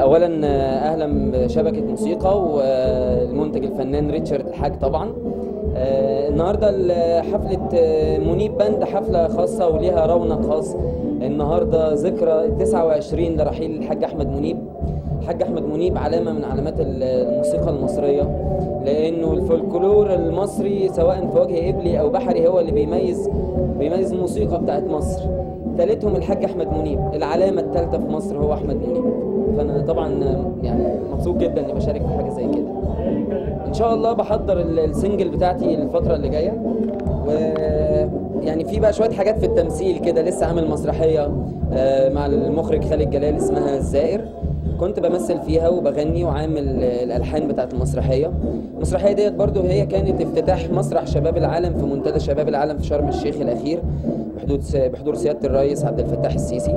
اولا اهلا بشبكه موسيقى والمنتج الفنان ريتشارد الحاج طبعا. النهارده حفله منيب باند حفله خاصه وليها رونق خاص. النهارده ذكرى 29 لرحيل الحاج احمد منيب. الحاج احمد منيب علامه من علامات الموسيقى المصريه، لانه الفولكلور المصري سواء في وجه قبلي او بحري هو اللي بيميز الموسيقى بتاعت مصر. ثالثهم الحاج احمد منيب، العلامه الثالثه في مصر هو احمد منيب. فانا طبعا يعني مبسوط جدا اني بشارك في حاجه زي كده. ان شاء الله بحضر السنجل بتاعتي الفتره اللي جايه، ويعني في بقى شويه حاجات في التمثيل كده. لسه عامل مسرحيه مع المخرج خالد جلال اسمها الزائر، كنت بمثل فيها وبغني وعامل الالحان بتاعت المسرحيه ديت. برضو هي كانت افتتاح مسرح شباب العالم في منتدى شباب العالم في شرم الشيخ الاخير بحضور سياده الرئيس عبد الفتاح السيسي،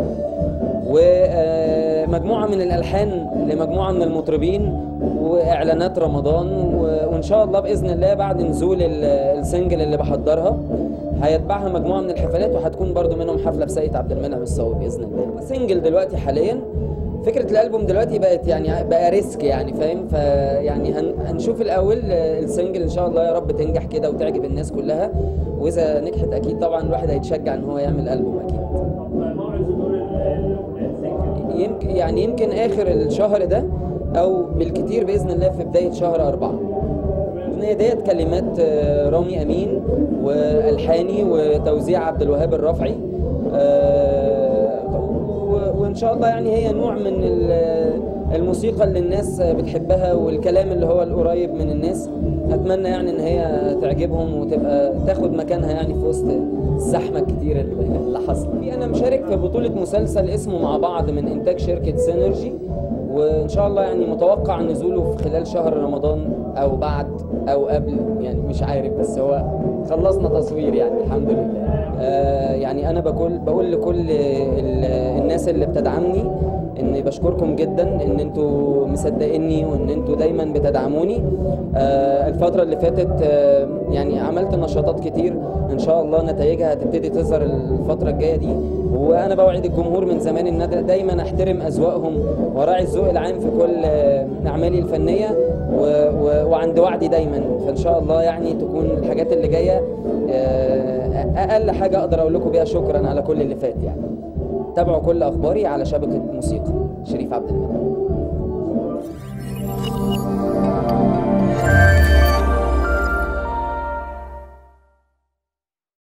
ومجموعه من الالحان لمجموعه من المطربين واعلانات رمضان. وان شاء الله باذن الله بعد نزول السنجل اللي بحضرها هيتبعها مجموعه من الحفلات، وهتكون برضو منهم حفله في سيد عبد المنعم الصاوي باذن الله. سنجل دلوقتي حاليا، فكره الالبوم دلوقتي بقت يعني بقى ريسك يعني فاهم. فيعني هنشوف الاول السنجل ان شاء الله يا رب تنجح كده وتعجب الناس كلها، واذا نجحت اكيد طبعا الواحد هيتشجع ان هو يعمل البوم اكيد. يمكن اخر الشهر ده او بالكتير باذن الله في بدايه شهر 4. الاغنيه ديت كلمات رامي امين والحاني وتوزيع عبد الوهاب الرافعي. وان شاء الله يعني هي نوع من الموسيقى اللي الناس بتحبها والكلام اللي هو القريب من الناس. اتمنى يعني ان هي تعجبهم وتبقى تاخد مكانها يعني في وسط الزحمه الكتير اللي حصلت. انا مشارك في بطوله مسلسل اسمه مع بعض من انتاج شركه سينرجي، وان شاء الله يعني متوقع نزوله في خلال شهر رمضان او بعد او قبل، يعني مش عارف، بس هو خلصنا تصوير يعني الحمد لله. يعني انا بقول لكل الناس اللي بتدعمني اني بشكركم جدا ان انتوا مصدقيني وان انتوا دايما بتدعموني. الفتره اللي فاتت يعني عملت نشاطات كتير، ان شاء الله نتائجها هتبتدي تظهر الفتره الجايه دي. وانا بوعد الجمهور من زمان ان دايما احترم اذواقهم وراعي الذوق العام في كل اعمالي الفنيه، وعند وعدي دايما. فان شاء الله يعني تكون الحاجات اللي جايه اقل حاجه اقدر اقول لكم بيها شكرا على كل اللي فات. يعني تابعوا كل اخباري على شبكه موسيقى شريف عبد المنعم.